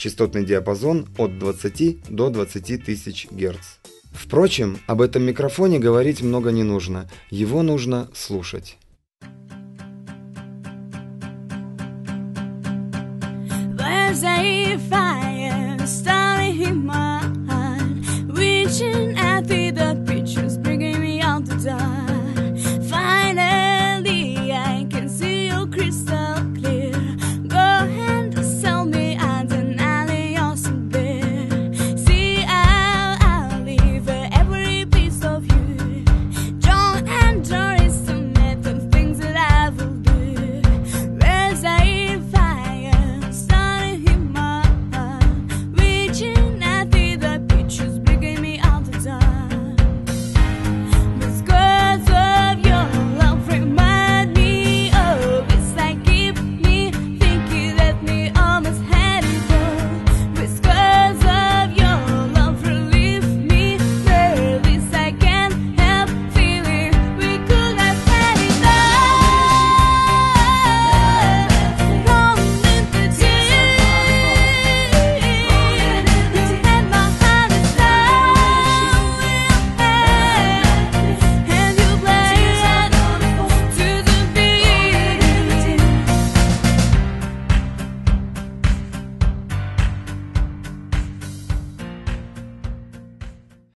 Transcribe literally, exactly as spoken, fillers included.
частотный диапазон от двадцати до двадцати тысяч Гц. Впрочем, об этом микрофоне говорить много не нужно, его нужно слушать. There's a